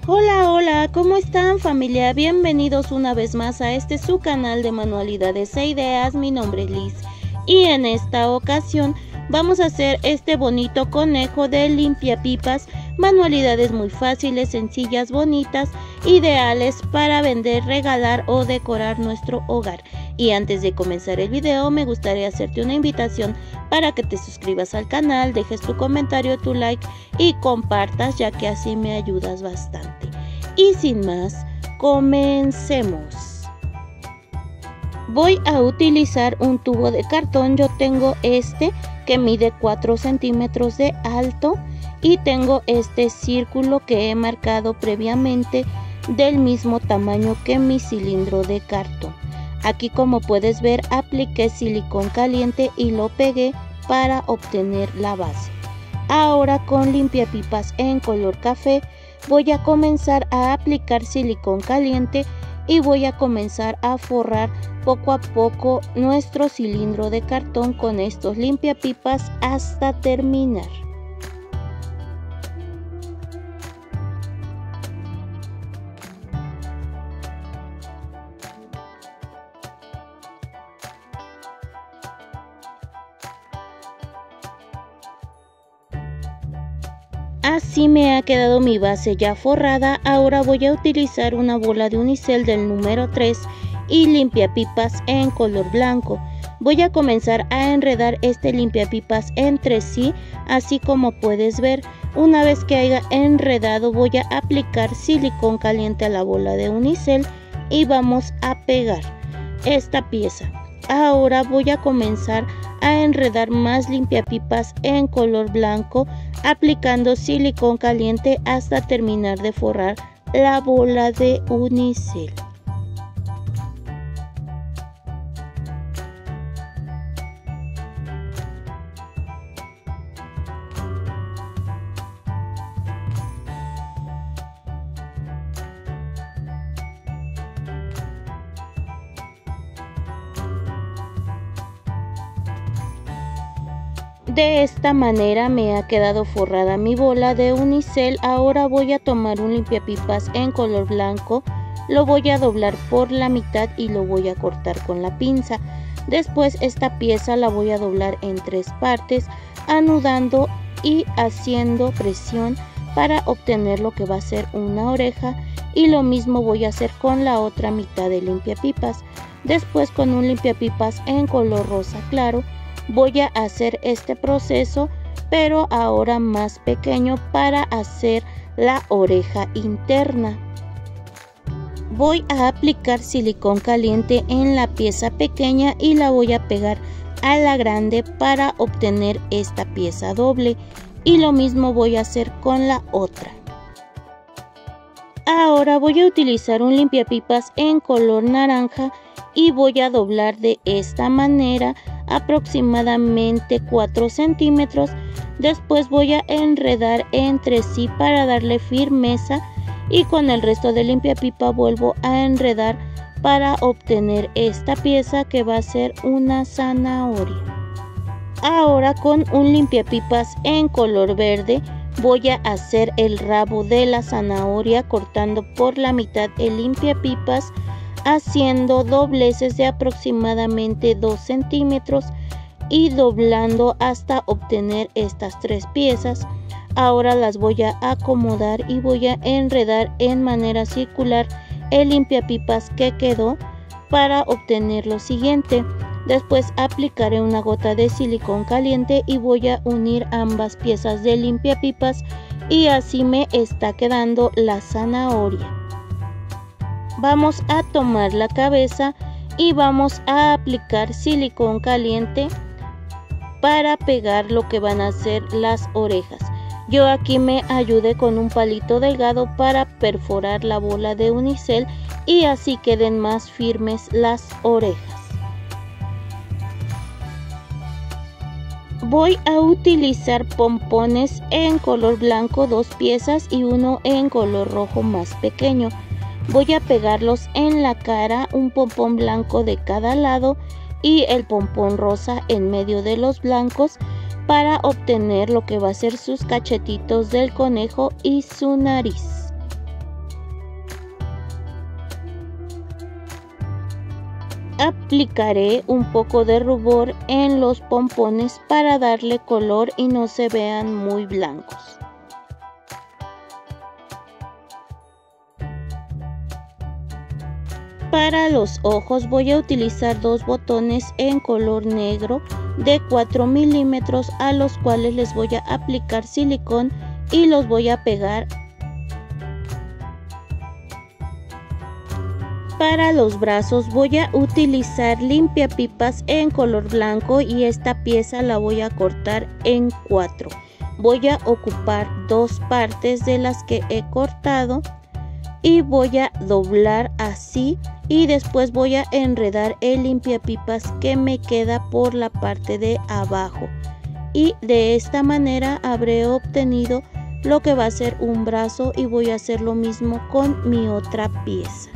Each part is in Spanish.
Hola, hola, ¿cómo están familia? Bienvenidos una vez más a su canal de manualidades e ideas. Mi nombre es Liz y en esta ocasión vamos a hacer este bonito conejo de limpiapipas. Manualidades muy fáciles, sencillas, bonitas, ideales para vender, regalar o decorar nuestro hogar. Y antes de comenzar el video me gustaría hacerte una invitación para que te suscribas al canal, dejes tu comentario, tu like y compartas, ya que así me ayudas bastante. Y sin más, comencemos. Voy a utilizar un tubo de cartón. Yo tengo este que mide 4 centímetros de alto y tengo este círculo que he marcado previamente del mismo tamaño que mi cilindro de cartón. Aquí, como puedes ver, apliqué silicón caliente y lo pegué para obtener la base. Ahora, con limpiapipas en color café voy a comenzar a aplicar silicón caliente y voy a comenzar a forrar poco a poco nuestro cilindro de cartón con estos limpiapipas hasta terminar. Así me ha quedado mi base ya forrada. Ahora voy a utilizar una bola de unicel del número 3 y limpiapipas en color blanco. Voy a comenzar a enredar este limpiapipas entre sí, así como puedes ver. Una vez que haya enredado, voy a aplicar silicón caliente a la bola de unicel y vamos a pegar esta pieza. Ahora voy a comenzar a enredar más limpiapipas en color blanco, aplicando silicón caliente hasta terminar de forrar la bola de unicel. De esta manera me ha quedado forrada mi bola de unicel. Ahora voy a tomar un limpiapipas en color blanco, lo voy a doblar por la mitad y lo voy a cortar con la pinza. Después esta pieza la voy a doblar en 3 partes, anudando y haciendo presión para obtener lo que va a ser una oreja, y lo mismo voy a hacer con la otra mitad de limpiapipas. Después, con un limpiapipas en color rosa claro, voy a hacer este proceso, pero ahora más pequeño, para hacer la oreja interna. Voy a aplicar silicón caliente en la pieza pequeña y la voy a pegar a la grande para obtener esta pieza doble, y lo mismo voy a hacer con la otra. Ahora voy a utilizar un limpiapipas en color naranja y voy a doblar de esta manera aproximadamente 4 centímetros. Después voy a enredar entre sí para darle firmeza, y con el resto de limpiapipa vuelvo a enredar para obtener esta pieza que va a ser una zanahoria. Ahora, con un limpiapipas en color verde voy a hacer el rabo de la zanahoria, cortando por la mitad el limpiapipas, haciendo dobleces de aproximadamente 2 centímetros y doblando hasta obtener estas 3 piezas. Ahora las voy a acomodar y voy a enredar en manera circular el limpiapipas que quedó para obtener lo siguiente. Después aplicaré una gota de silicón caliente y voy a unir ambas piezas de limpiapipas, y así me está quedando la zanahoria. Vamos a tomar la cabeza y vamos a aplicar silicón caliente para pegar lo que van a ser las orejas. Yo aquí me ayudé con un palito delgado para perforar la bola de unicel y así queden más firmes las orejas. Voy a utilizar pompones en color blanco, 2 piezas, y uno en color rojo más pequeño. Voy a pegarlos en la cara, un pompón blanco de cada lado y el pompón rosa en medio de los blancos, para obtener lo que va a ser sus cachetitos del conejo y su nariz. Aplicaré un poco de rubor en los pompones para darle color y no se vean muy blancos. Para los ojos voy a utilizar dos botones en color negro de 4 milímetros a los cuales les voy a aplicar silicón y los voy a pegar. Para los brazos voy a utilizar limpiapipas en color blanco y esta pieza la voy a cortar en 4. Voy a ocupar dos partes de las que he cortado y voy a doblar así y después voy a enredar el limpiapipas que me queda por la parte de abajo y de esta manera habré obtenido lo que va a ser un brazo y voy a hacer lo mismo con mi otra pieza.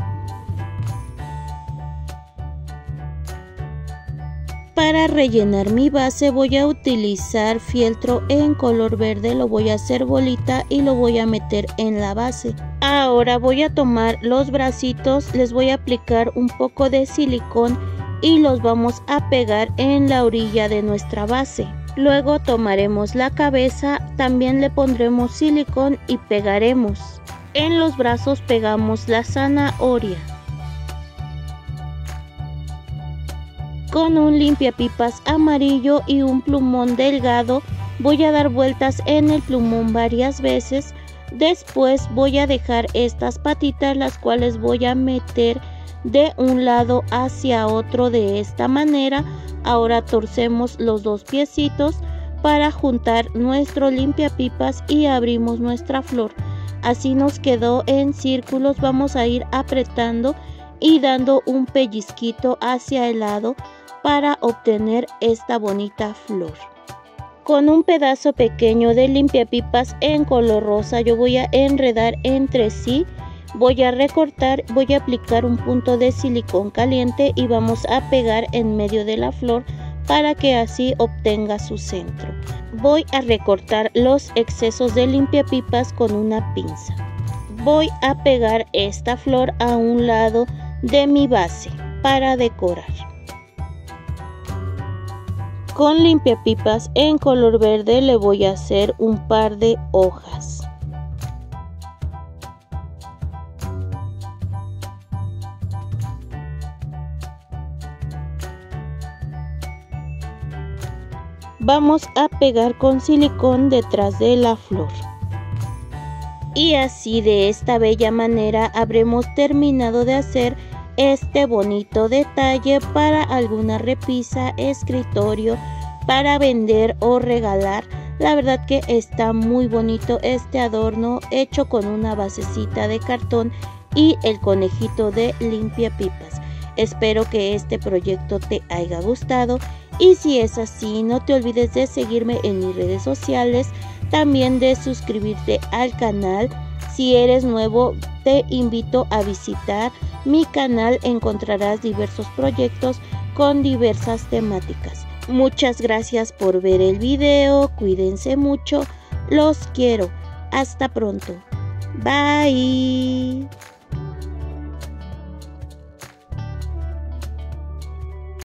Para rellenar mi base voy a utilizar fieltro en color verde, lo voy a hacer bolita y lo voy a meter en la base. Ahora voy a tomar los bracitos, les voy a aplicar un poco de silicón y los vamos a pegar en la orilla de nuestra base. Luego tomaremos la cabeza, también le pondremos silicón y pegaremos. En los brazos pegamos la zanahoria. Con un limpiapipas amarillo y un plumón delgado voy a dar vueltas en el plumón varias veces. Después voy a dejar estas patitas, las cuales voy a meter de un lado hacia otro de esta manera. Ahora torcemos los dos piecitos para juntar nuestro limpiapipas y abrimos nuestra flor. Así nos quedó en círculos, vamos a ir apretando y dando un pellizquito hacia el lado para obtener esta bonita flor. Con un pedazo pequeño de limpiapipas en color rosa yo voy a enredar entre sí, voy a recortar, voy a aplicar un punto de silicón caliente y vamos a pegar en medio de la flor para que así obtenga su centro. Voy a recortar los excesos de limpiapipas con una pinza. Voy a pegar esta flor a un lado de mi base para decorar. Con limpiapipas en color verde le voy a hacer un par de hojas. Vamos a pegar con silicón detrás de la flor. Y así de esta bella manera habremos terminado de hacer este bonito detalle para alguna repisa, escritorio, para vender o regalar. La verdad que está muy bonito este adorno hecho con una basecita de cartón y el conejito de limpiapipas. Espero que este proyecto te haya gustado y si es así no te olvides de seguirme en mis redes sociales, también de suscribirte al canal. Si eres nuevo, te invito a visitar mi canal, encontrarás diversos proyectos con diversas temáticas. Muchas gracias por ver el video, cuídense mucho, los quiero, hasta pronto, bye.